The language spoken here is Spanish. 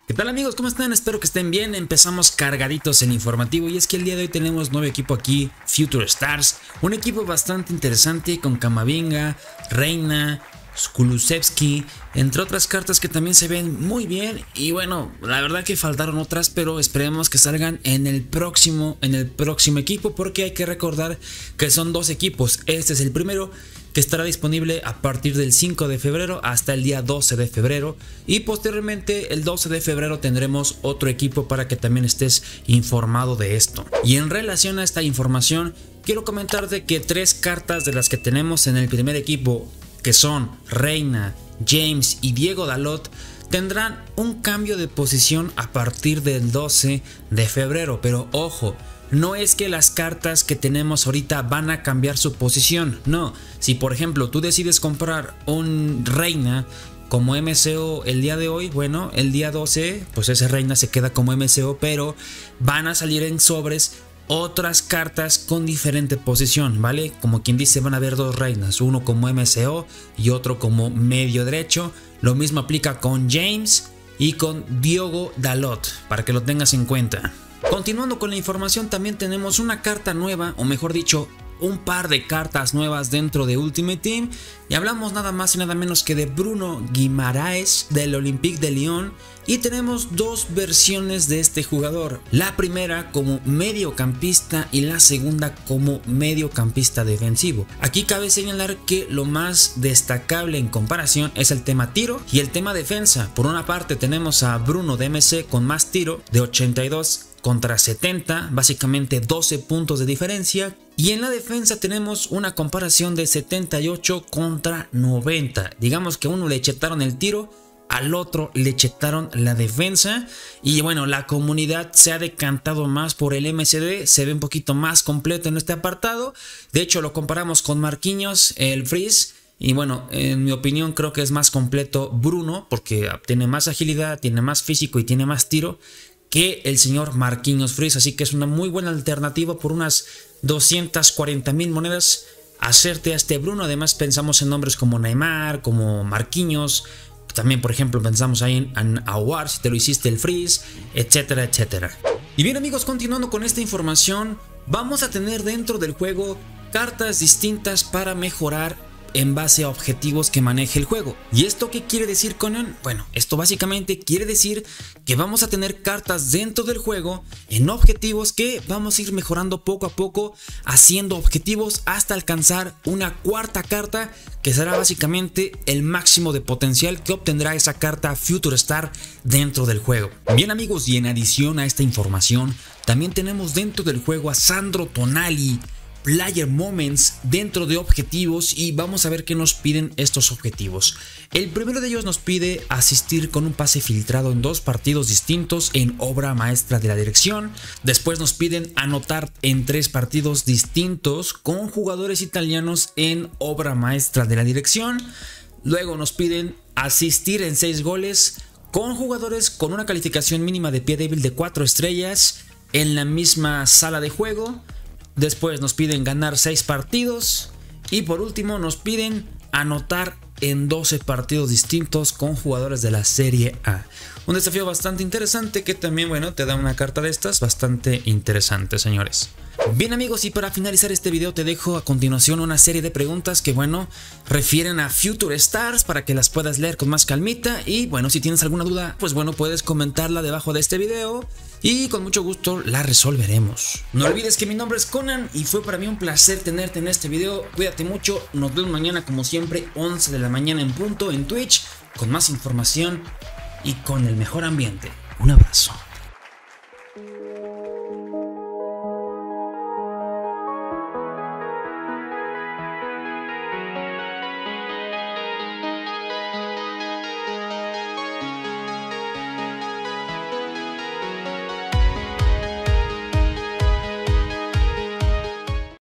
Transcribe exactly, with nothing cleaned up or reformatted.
¿Qué tal amigos? ¿Cómo están? Espero que estén bien. Empezamos cargaditos en informativo y es que el día de hoy tenemos nuevo equipo aquí, Future Stars, un equipo bastante interesante con Camavinga, Reina, Kulusevski, entre otras cartas que también se ven muy bien. Y bueno, la verdad que faltaron otras, pero esperemos que salgan en el próximo, en el próximo equipo, porque hay que recordar que son dos equipos. Este es el primero, que estará disponible a partir del cinco de febrero hasta el día doce de febrero, y posteriormente el doce de febrero tendremos otro equipo para que también estés informado de esto. Y en relación a esta información, quiero comentarte que tres cartas de las que tenemos en el primer equipo, que son Reina, James y Diego Dalot, tendrán un cambio de posición a partir del doce de febrero, pero ojo, no es que las cartas que tenemos ahorita van a cambiar su posición, no. Si por ejemplo tú decides comprar un Reina como M C O el día de hoy, bueno, el día doce, pues ese Reina se queda como M C O, pero van a salir en sobres otras cartas con diferente posición, ¿vale? Como quien dice, van a haber dos Reinas, uno como M C O y otro como medio derecho. Lo mismo aplica con James y con Diego Dalot, para que lo tengas en cuenta. Continuando con la información, también tenemos una carta nueva, o mejor dicho, un par de cartas nuevas dentro de Ultimate Team, y hablamos nada más y nada menos que de Bruno Guimaraes del Olympique de Lyon, y tenemos dos versiones de este jugador, la primera como mediocampista y la segunda como mediocampista defensivo. Aquí cabe señalar que lo más destacable en comparación es el tema tiro y el tema defensa. Por una parte tenemos a Bruno de M C con más tiro de ochenta y dos contra setenta, básicamente doce puntos de diferencia, y en la defensa tenemos una comparación de setenta y ocho contra noventa. Digamos que a uno le chetaron el tiro, al otro le chetaron la defensa, y bueno, la comunidad se ha decantado más por el M C D, se ve un poquito más completo en este apartado. De hecho lo comparamos con Marquinhos, el Freeze, y bueno, en mi opinión creo que es más completo Bruno, porque tiene más agilidad, tiene más físico y tiene más tiro que el señor Marquinhos Freeze, así que es una muy buena alternativa. Por unas doscientas cuarenta mil monedas hacerte a este Bruno. Además pensamos en nombres como Neymar, como Marquinhos, también por ejemplo pensamos ahí en, en Aouar, si te lo hiciste el Freeze, etcétera, etcétera. Y bien amigos, continuando con esta información, vamos a tener dentro del juego cartas distintas para mejorar en base a objetivos que maneje el juego. ¿Y esto qué quiere decir, Conan? Bueno, esto básicamente quiere decir que vamos a tener cartas dentro del juego en objetivos que vamos a ir mejorando poco a poco, haciendo objetivos hasta alcanzar una cuarta carta, que será básicamente el máximo de potencial que obtendrá esa carta Future Star dentro del juego. Bien amigos, y en adición a esta información, también tenemos dentro del juego a Sandro Tonali, Player Moments dentro de objetivos, y vamos a ver qué nos piden estos objetivos. El primero de ellos nos pide asistir con un pase filtrado en dos partidos distintos en obra maestra de la dirección. Después nos piden anotar en tres partidos distintos con jugadores italianos en obra maestra de la dirección. Luego nos piden asistir en seis goles con jugadores con una calificación mínima de pie débil de cuatro estrellas en la misma sala de juego. Después nos piden ganar seis partidos, y por último nos piden anotar en doce partidos distintos con jugadores de la Serie A. Un desafío bastante interesante que también, bueno, te da una carta de estas bastante interesante, señores. Bien amigos, y para finalizar este video te dejo a continuación una serie de preguntas que, bueno, refieren a Future Stars para que las puedas leer con más calmita. Y bueno, si tienes alguna duda, pues bueno, puedes comentarla debajo de este video y con mucho gusto la resolveremos. No olvides que mi nombre es Conan y fue para mí un placer tenerte en este video. Cuídate mucho, nos vemos mañana como siempre, once de la mañana en punto en Twitch, con más información y con el mejor ambiente. Un abrazo.